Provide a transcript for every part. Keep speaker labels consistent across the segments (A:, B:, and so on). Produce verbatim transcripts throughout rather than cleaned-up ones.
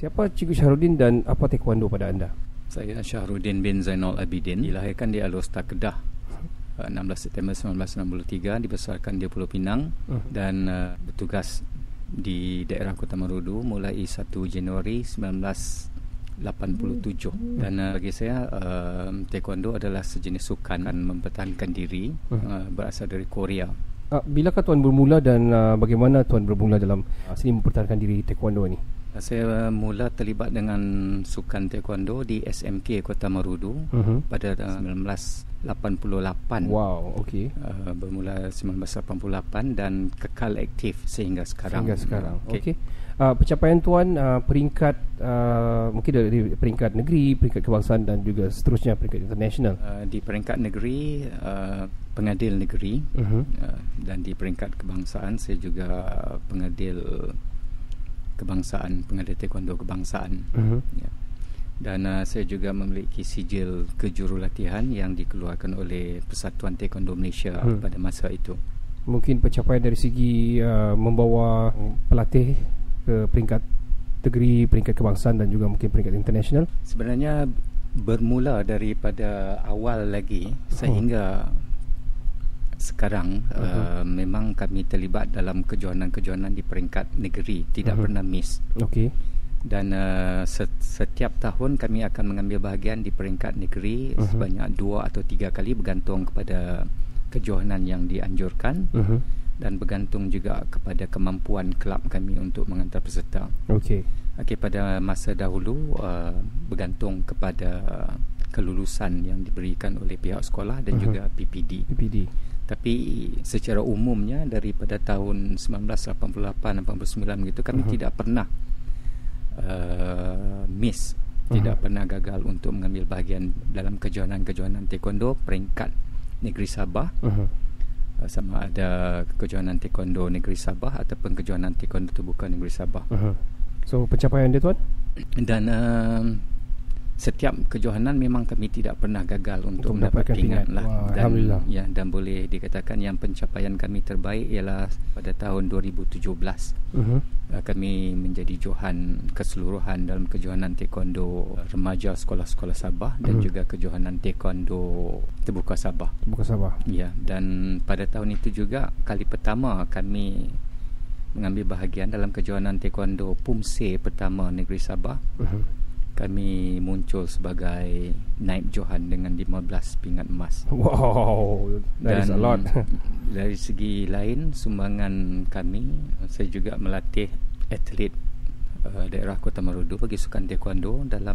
A: Siapa Cikgu Syahrudin dan apa taekwondo pada anda?
B: Saya Syahrudin bin Zainal Abidin, dilahirkan di Alor-Star, Kedah, enam belas September seribu sembilan ratus enam puluh tiga, dibesarkan di Pulau Pinang uh. dan uh, bertugas di daerah Kota Marudu mulai satu Januari seribu sembilan ratus lapan puluh tujuh. Dan uh, bagi saya uh, taekwondo adalah sejenis sukan dan mempertahankan diri, uh, berasal dari Korea.
A: Uh, bilakah tuan bermula dan uh, bagaimana tuan bermula dalam uh, seni mempertahankan diri taekwondo ini?
B: Saya mula terlibat dengan sukan taekwondo di S M K Kota Marudu uh-huh. pada uh, seribu sembilan ratus lapan puluh lapan.
A: Wow, okey.
B: Uh, bermula seribu sembilan ratus lapan puluh lapan dan kekal aktif sehingga sekarang.
A: Sehingga sekarang.
B: Okey.
A: Okay. Uh, pencapaian tuan uh, peringkat uh, mungkin dari peringkat negeri, peringkat kebangsaan dan juga seterusnya peringkat international.
B: Uh, di peringkat negeri uh, pengadil negeri uh-huh. uh, dan di peringkat kebangsaan saya juga pengadil kebangsaan, pengadil taekwondo kebangsaan. Uh-huh. Ya. Dan uh, saya juga memiliki sijil kejurulatihan yang dikeluarkan oleh Persatuan Taekwondo Malaysia uh-huh. pada masa itu.
A: Mungkin pencapaian dari segi uh, membawa pelatih ke peringkat negeri, peringkat kebangsaan dan juga mungkin peringkat international.
B: Sebenarnya bermula daripada awal lagi sehingga uh-huh. sekarang uh-huh. uh, memang kami terlibat dalam kejohanan-kejohanan di peringkat negeri, tidak uh-huh. pernah miss.
A: Okey.
B: Dan uh, setiap tahun kami akan mengambil bahagian di peringkat negeri uh-huh. sebanyak dua atau tiga kali bergantung kepada kejohanan yang dianjurkan uh-huh. dan bergantung juga kepada kemampuan kelab kami untuk mengantar peserta.
A: Okey.
B: Okey, pada masa dahulu uh, bergantung kepada kelulusan yang diberikan oleh pihak sekolah dan uh-huh. juga P P D.
A: P P D.
B: Tapi secara umumnya daripada tahun seribu sembilan ratus lapan puluh lapan lapan puluh sembilan begitu kami uh-huh. tidak pernah uh, miss, uh-huh. tidak pernah gagal untuk mengambil bahagian dalam kejohanan-kejohanan taekwondo peringkat negeri Sabah. Uh-huh. Uh, sama ada kejohanan taekwondo negeri Sabah ataupun kejohanan taekwondo terbuka negeri Sabah. Uh-huh.
A: So pencapaian dia tuan?
B: Dan uh, setiap kejohanan memang kami tidak pernah gagal untuk, untuk mendapat pingat lah.
A: Wah,
B: dan,
A: Alhamdulillah.
B: Ya, dan boleh dikatakan yang pencapaian kami terbaik ialah pada tahun dua ribu tujuh belas. Uh-huh. Uh, kami menjadi johan keseluruhan dalam kejohanan taekwondo remaja sekolah-sekolah Sabah dan uh-huh. juga kejohanan taekwondo terbuka Sabah.
A: Terbuka Sabah.
B: Ya, dan pada tahun itu juga kali pertama kami mengambil bahagian dalam kejohanan taekwondo Pumse pertama negeri Sabah. Uh-huh. Kami muncul sebagai naib johan dengan lima belas pingat emas.
A: Wow, that is a lot.
B: Dari segi lain, sumbangan kami, saya juga melatih atlet uh, daerah Kota Marudu bagi sukan taekwondo dalam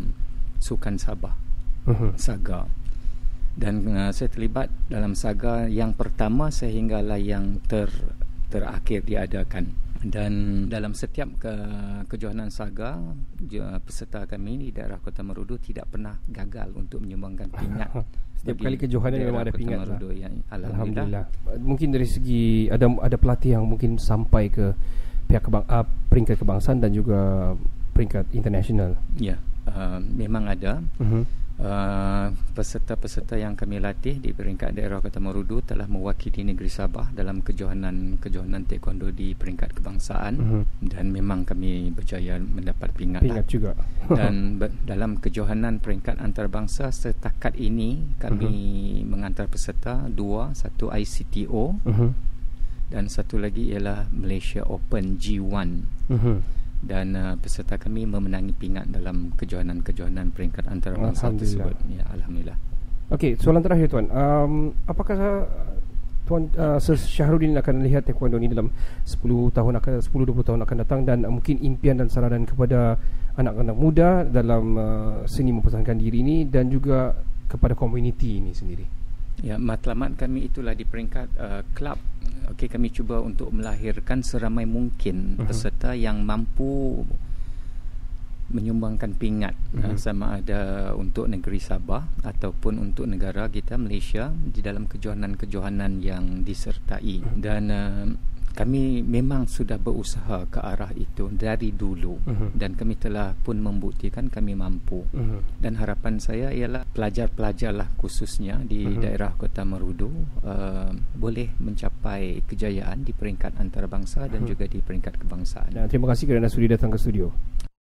B: sukan Sabah, uh-huh. Saga. Dan uh, saya terlibat dalam Saga yang pertama sehinggalah yang ter, terakhir diadakan. Dan dalam setiap ke, kejohanan Saga, peserta kami di daerah Kota Marudu tidak pernah gagal untuk menyumbangkan pingat.
A: Setiap kali kejohanan memang ada pingat lah.
B: Ya,
A: Alhamdulillah. Alhamdulillah. Mungkin dari segi ada ada pelatih yang mungkin sampai ke pihak kebang, uh, peringkat kebangsaan dan juga peringkat international.
B: Ya, uh, memang ada. Uh-huh. Uh, peserta-peserta yang kami latih di peringkat daerah Kota Marudu telah mewakili negeri Sabah dalam kejohanan-kejohanan taekwondo di peringkat kebangsaan uh-huh. dan memang kami berjaya mendapat pingat,
A: pingat juga.
B: Dan ber, dalam kejohanan peringkat antarabangsa setakat ini kami uh-huh. mengantar peserta dua, satu I C T O uh-huh. dan satu lagi ialah Malaysia Open G satu. Uh-huh. Dan uh, peserta kami memenangi pingat dalam kejohanan-kejohanan peringkat antarabangsa tersebut. Ya, alhamdulillah.
A: Okey, soalan terakhir tuan. Um, apakah tuan uh, Syahrudin akan lihat taekwondo ini dalam sepuluh tahun akan sepuluh dua puluh tahun akan datang, dan uh, mungkin impian dan saranan kepada anak-anak muda dalam uh, seni mempertahankan diri ini dan juga kepada komuniti ini sendiri?
B: Ya, matlamat kami itulah di peringkat uh, kelab. Okey, kami cuba untuk melahirkan seramai mungkin uh-huh. peserta yang mampu menyumbangkan pingat, uh-huh. uh, sama ada untuk negeri Sabah ataupun untuk negara kita Malaysia di dalam kejohanan-kejohanan yang disertai. Uh-huh. Dan uh, kami memang sudah berusaha ke arah itu dari dulu uh-huh. dan kami telah pun membuktikan kami mampu. Uh-huh. Dan harapan saya ialah pelajar-pelajar lah khususnya di uh-huh. daerah Kota Marudu uh, boleh mencapai kejayaan di peringkat antarabangsa dan uh-huh. juga di peringkat kebangsaan.
A: Dan terima kasih kerana sudi datang ke studio.